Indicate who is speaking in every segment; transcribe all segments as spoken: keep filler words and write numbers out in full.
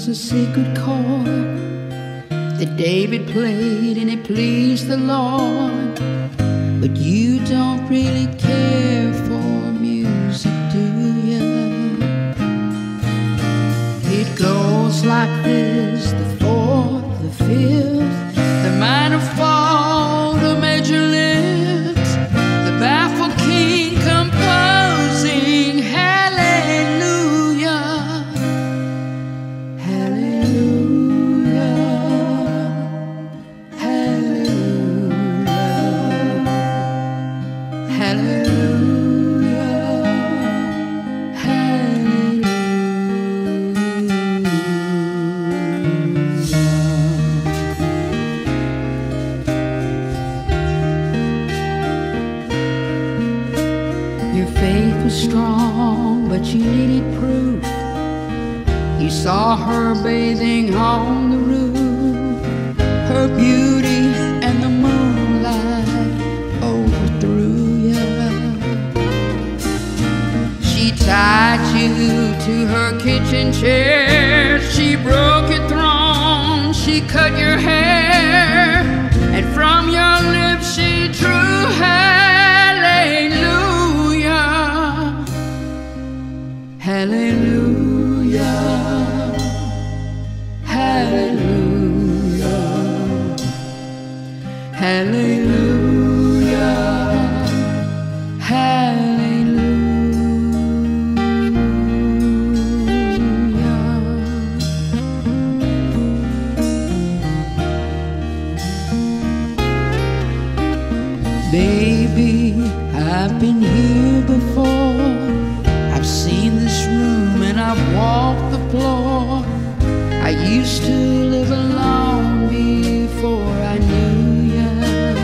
Speaker 1: was a secret chord that David played and it pleased the Lord. But you don't really care for music, do you? It goes like this: the fourth, the fifth, the minor fall, the major lift, the baffled king composing hallelujah, hallelujah, hallelujah, hallelujah, hallelujah. Your faith was strong, but you needed proof. You saw her bathing on the roof. Her beauty and the moonlight overthrew you. She tied you to her kitchen chair. She broke your throne. She cut your hair. And from your lips she drew hallelujah, hallelujah, hallelujah, hallelujah, hallelujah. Baby, I've been here before. I've seen this room and I've walked the floor. I used to live alone before I knew you.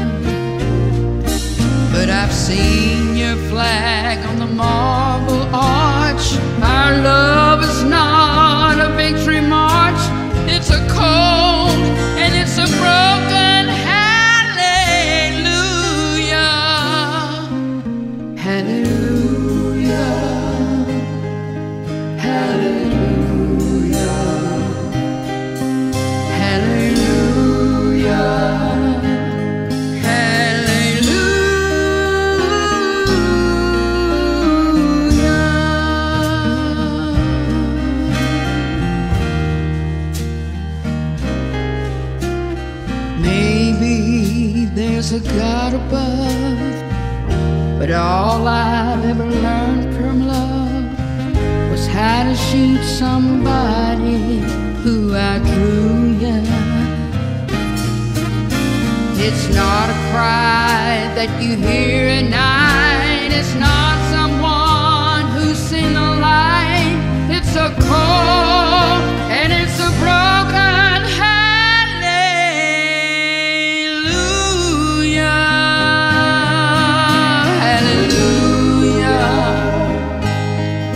Speaker 1: But I've seen your flag on the marble arch. Our love is not a victory march. It's a cold and it's a broken hallelujah, hallelujah, hallelujah, hallelujah, hallelujah. Maybe there's a God above, but all I've ever learned from love was how to shoot somebody who outdrew you. It's not a cry that you hear at night. It's not someone who's seen the light. It's a call and it's a broken hallelujah, hallelujah,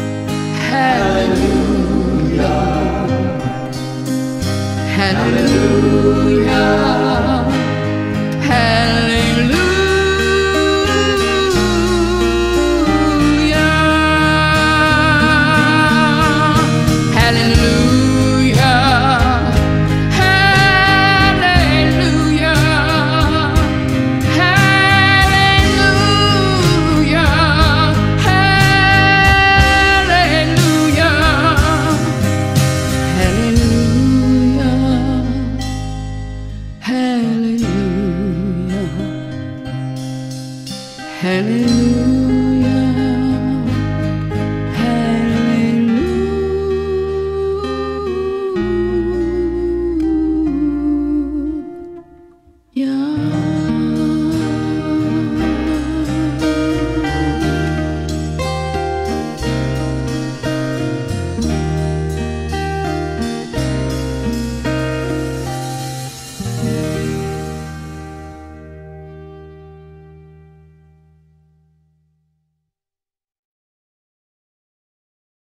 Speaker 1: hallelujah, hallelujah.